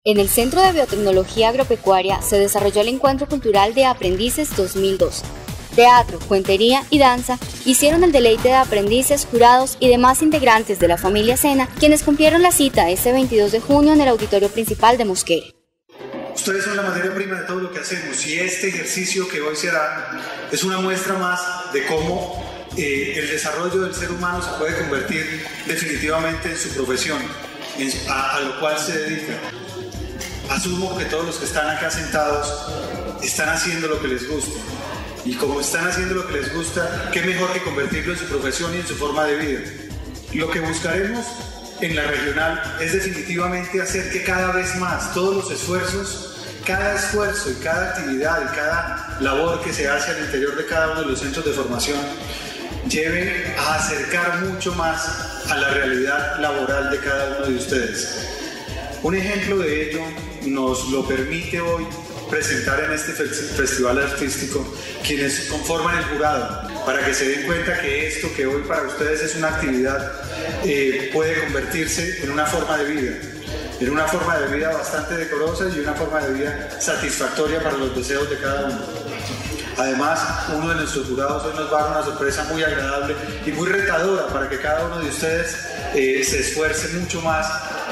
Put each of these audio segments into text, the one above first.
En el Centro de Biotecnología Agropecuaria se desarrolló el Encuentro Cultural de Aprendices 2002. Teatro, cuentería y danza hicieron el deleite de aprendices, jurados y demás integrantes de la familia Sena, quienes cumplieron la cita este 22 de junio en el auditorio principal de Mosquera. Ustedes son la materia prima de todo lo que hacemos y este ejercicio que hoy se hará es una muestra más de cómo el desarrollo del ser humano se puede convertir definitivamente en su profesión, a lo cual se dedica. Asumo que todos los que están acá sentados están haciendo lo que les gusta. Y como están haciendo lo que les gusta, qué mejor que convertirlo en su profesión y en su forma de vida. Lo que buscaremos en la regional es definitivamente hacer que cada vez más todos los esfuerzos, cada esfuerzo y cada actividad y cada labor que se hace al interior de cada uno de los centros de formación lleven a acercar mucho más a la realidad laboral de cada uno de ustedes. Un ejemplo de ello nos lo permite hoy presentar en este festival artístico quienes conforman el jurado, para que se den cuenta que esto que hoy para ustedes es una actividad puede convertirse en una forma de vida, bastante decorosa y una forma de vida satisfactoria para los deseos de cada uno. Además, uno de nuestros jurados hoy nos va a dar una sorpresa muy agradable y muy retadora para que cada uno de ustedes se esfuerce mucho más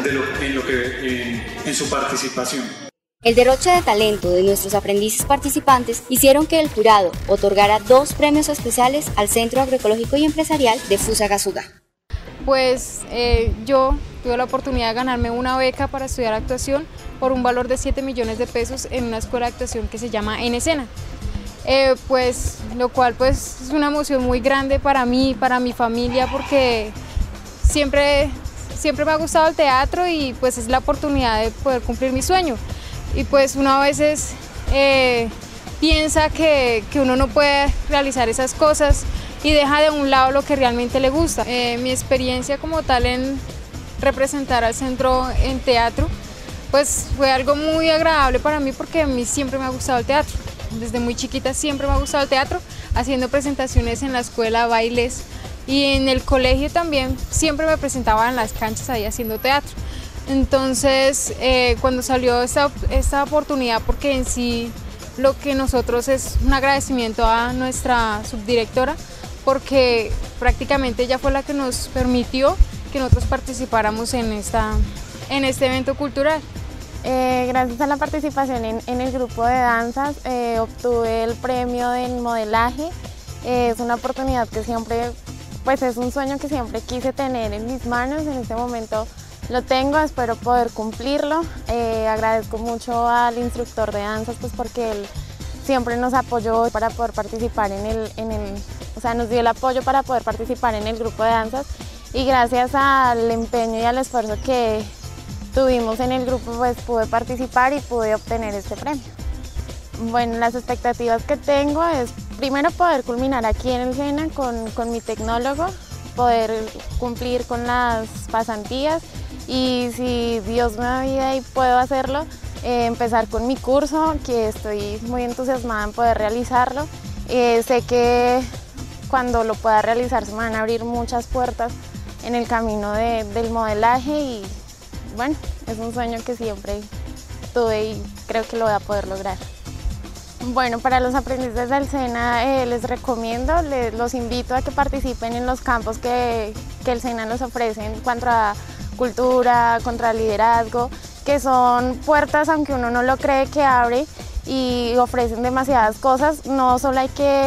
en su participación. El derroche de talento de nuestros aprendices participantes hicieron que el jurado otorgara 2 premios especiales al Centro Agroecológico y Empresarial de Fusagasugá. Pues yo tuve la oportunidad de ganarme una beca para estudiar actuación por un valor de 7 millones de pesos en una escuela de actuación que se llama En Escena. Lo cual es una emoción muy grande para mí, para mi familia, porque siempre me ha gustado el teatro y pues es la oportunidad de poder cumplir mi sueño. Y pues uno a veces piensa que uno no puede realizar esas cosas y deja de un lado lo que realmente le gusta. Mi experiencia como tal en representar al centro en teatro pues fue algo muy agradable para mí, porque a mí siempre me ha gustado el teatro. Desde muy chiquita siempre me ha gustado el teatro, haciendo presentaciones en la escuela, bailes, y en el colegio también siempre me presentaba en las canchas ahí haciendo teatro. Entonces cuando salió esta oportunidad, porque en sí lo que nosotros es un agradecimiento a nuestra subdirectora, porque prácticamente ella fue la que nos permitió que nosotros participáramos en este evento cultural. Gracias a la participación en el grupo de danzas obtuve el premio en modelaje. Es una oportunidad que siempre, pues es un sueño que siempre quise tener en mis manos. En este momento lo tengo, espero poder cumplirlo. Agradezco mucho al instructor de danzas, pues porque él siempre nos apoyó para poder participar o sea, nos dio el apoyo para poder participar en el grupo de danzas, y gracias al empeño y al esfuerzo que tuvimos en el grupo, pues pude participar y pude obtener este premio. Bueno, las expectativas que tengo es primero poder culminar aquí en el SENA con mi tecnólogo, poder cumplir con las pasantías y, si Dios me da vida y puedo hacerlo, empezar con mi curso, que estoy muy entusiasmada en poder realizarlo. Sé que cuando lo pueda realizar se me van a abrir muchas puertas en el camino del modelaje, y bueno, es un sueño que siempre tuve y creo que lo voy a poder lograr. Bueno, para los aprendices del SENA les recomiendo, los invito a que participen en los campos que el SENA nos ofrece en cuanto a cultura, contra liderazgo, que son puertas, aunque uno no lo cree, que abre y ofrecen demasiadas cosas. No solo hay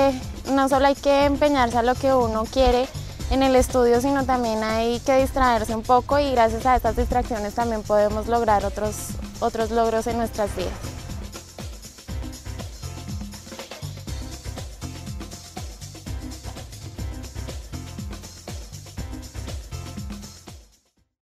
que empeñarse a lo que uno quiere en el estudio, sino también hay que distraerse un poco, y gracias a estas distracciones también podemos lograr otros logros en nuestras vidas.